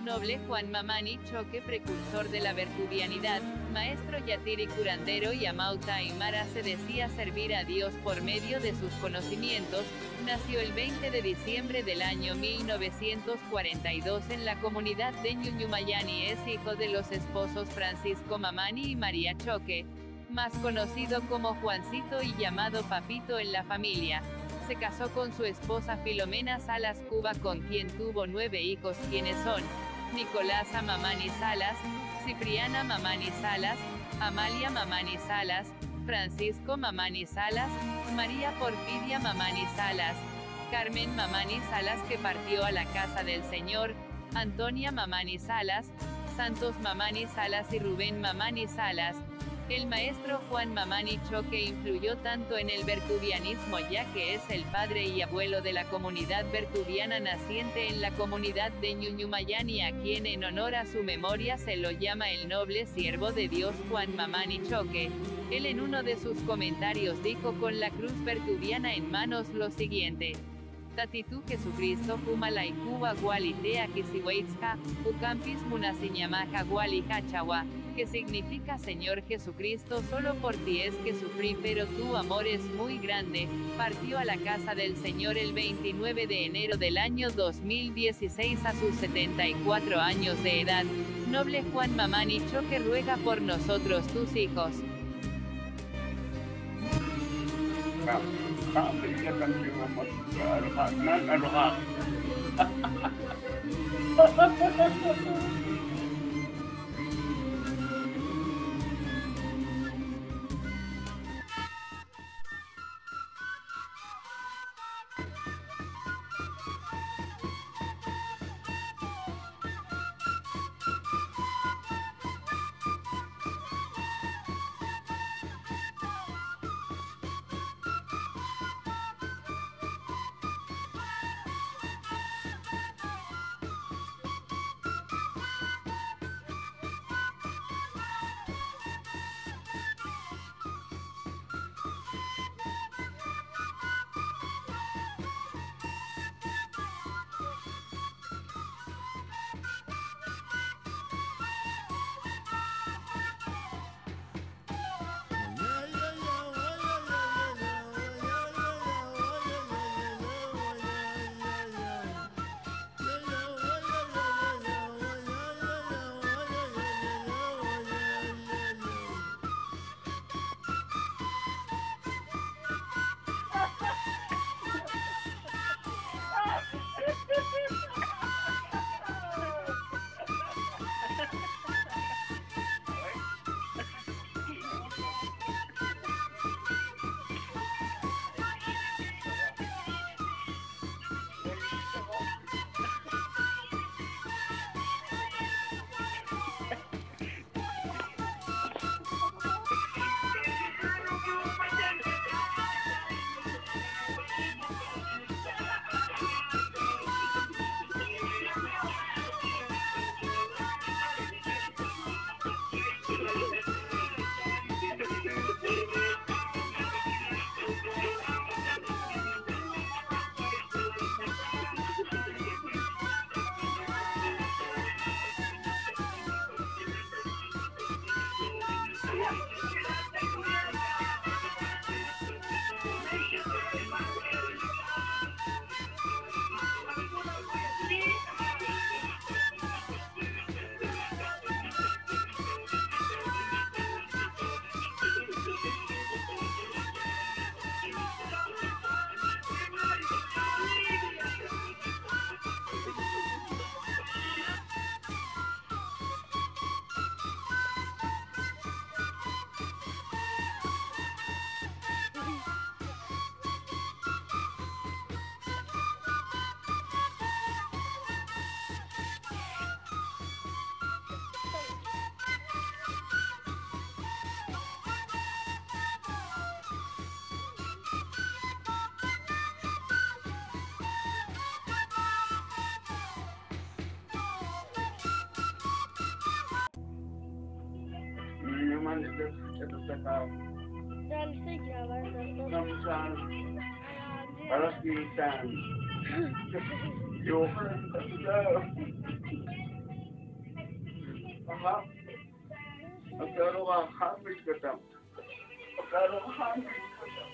noble Juan Mamani Choque, precursor de la vertuvianidad, maestro yatiri curandero y amauta aymara, se decía servir a Dios por medio de sus conocimientos. Nació el 20 de diciembre del año 1942 en la comunidad de Ñuñumayani. Es hijo de los esposos Francisco Mamani y María Choque, más conocido como Juancito y llamado Papito en la familia. Se casó con su esposa Filomena Salas Cuba, con quien tuvo 9 hijos, quienes son: Nicolasa Mamani Salas, Cipriana Mamani Salas, Amalia Mamani Salas, Francisco Mamani Salas, María Porfiria Mamani Salas, Carmen Mamani Salas, que partió a la casa del Señor, Antonia Mamani Salas, Santos Mamani Salas y Rubén Mamani Salas. El maestro Juan Mamani Choque influyó tanto en el vertuvianismo, ya que es el padre y abuelo de la comunidad vertuviana naciente en la comunidad de Ñuñumayani, a quien en honor a su memoria se lo llama el noble siervo de Dios Juan Mamani Choque. Él en uno de sus comentarios dijo con la cruz vertuviana en manos lo siguiente: Tatitu Jesucristo Humalai Cuba Gualitea Kisiweitzka, Ucampis Munasiñamaja Gualihachawa, que significa Señor Jesucristo, solo por ti es que sufrí, pero tu amor es muy grande. Partió a la casa del Señor el 29 de enero del año 2016 a sus 74 años de edad. Noble Juan Mamani Choque, ruega por nosotros tus hijos. Ajá. Magkano ka? Happy ka tam. Magkano ka? Happy ka tam.